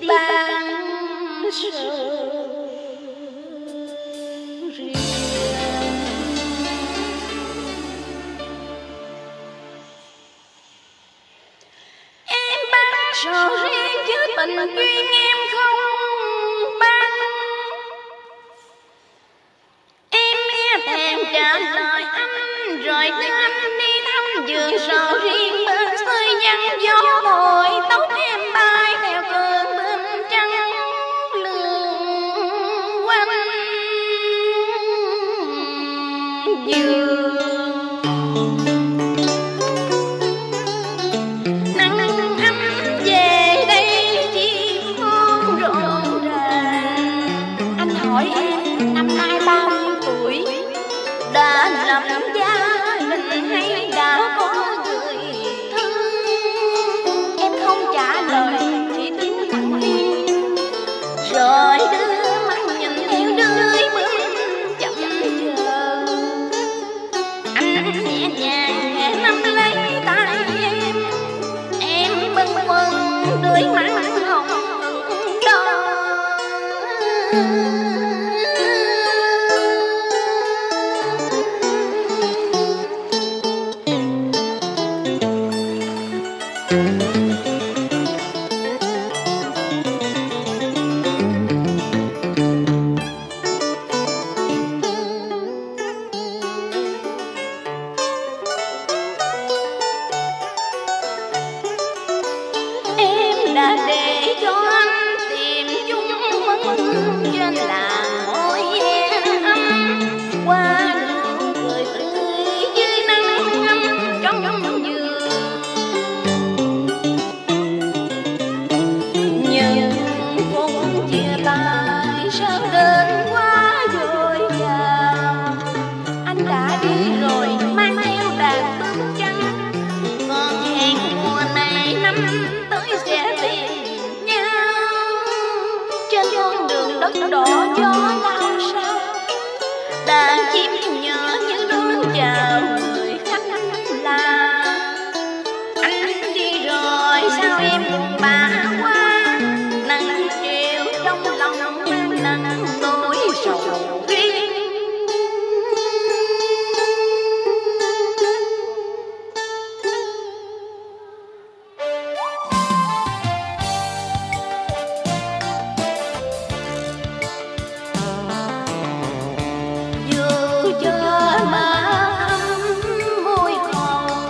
ban sầu riêng. Em ban sầu riêng chứ tình duyên em không ban. Em nghe thèm trả lời anh rồi đưa anh đi thăm vườn sầu riêng bên xơi vắng gió thổi tóc em bay theo cơn bướm trắng lượn quanh vườn. Nắng ấm về đây chim hót rộn ràng. Anh hỏi em năm nay bao nhiêu tuổi, đã lập gia đình hay đã có người thân? Em không trả lời, chỉ tiếng lặng im rồi đưa mắt nhìn theo đôi bướm chậm chờ. Anh nhẹ nhàng nhẹ nắm lấy tay em bâng khuâng đôi mắt hồng đỏ. Em đã để cho anh tìm chung mừng trên làng môi ấm, qua nụ cười tươi dưới nắng ấm trong vườn. Nhưng phút chia tay sao đến quá vội vàng. Anh đã đi rồi mang theo đàn bướm trắng, còn hẹn mùa này năm tới sẽ tìm nhau. Trên con đường đất đỏ gió lao sao, đàn chim nhỏ như đón chào người khách lạ. Anh đi rồi sao em buồn bã quá, nắng chiều trong lòng mang nắng nỗi sầu riêng. Dù cho má ấm môi hồng,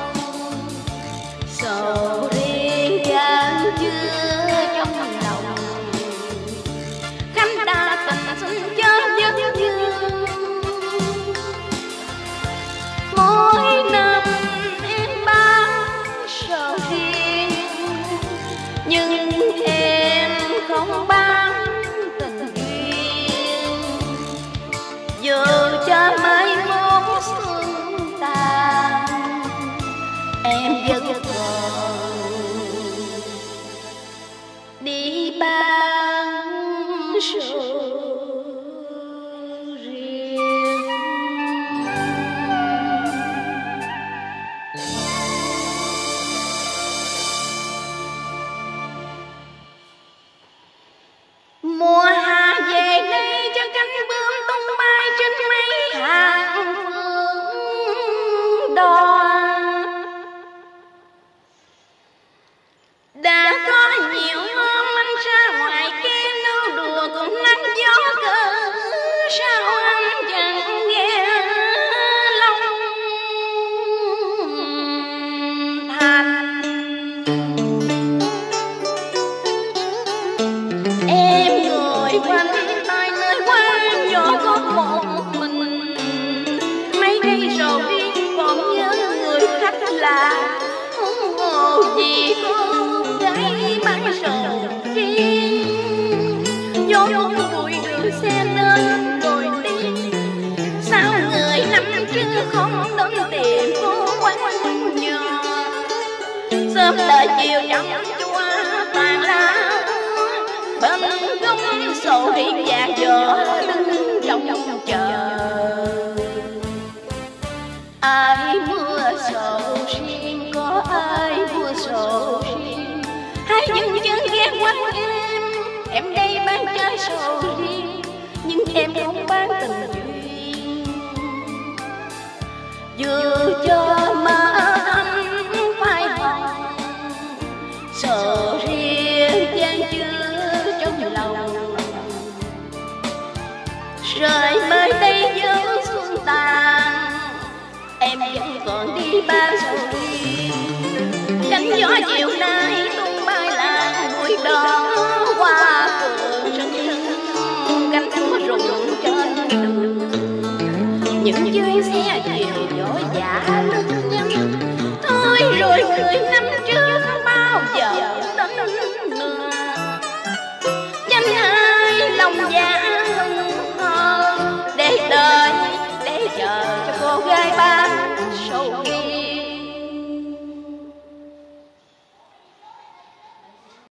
sầu riêng chan chứa trong lòng. Khánh đa tình xin cho dân dương, mỗi năm em bán sầu riêng, nhưng em không bán tình duyên. Dù cho mai mốt xuân tàn, em vẫn còn đi bán sầu riêng. Mùa hạ về đây cho cánh bướm tung bay trên mấy hàng phương đò. Đã có nhiều hôm anh ra ngoài kia nấu đùa cùng nắng gió cờ, sao anh chẳng nghe lòng thành. Em ngồi quanh tay nơi quán nhỏ có một mình, mấy cây sầu riêng còn nhớ người khách lạ. Huống hồ gì cô gái bán sầu riêng, vô cùng bụi đường xe đến rồi đi. Sao người năm trước không đến tìm cô quán nhỏ, sớm đợi chiều chẳng chua tàn lá. Bên gốc sầu riêng và gió đứng trong chờ. Ai mua sầu riêng, có ai mua sầu riêng, hai chân chân ghé quanh em nhưng em không bán tình duyên. Vừa cho má ấm phai hồng, sợ riêng gian chưa trong lòng. Rồi mới đây giữa xuân tàn, em vẫn còn đi bán sầu riêng. Cánh gió chiều nay tung bay là mùi đỏ hoa phượng rừng, cánh chúa rụng trên đường. Những chuyến xe chiều vội vã lướt nhanh, thôi rồi người năm trước bao giờ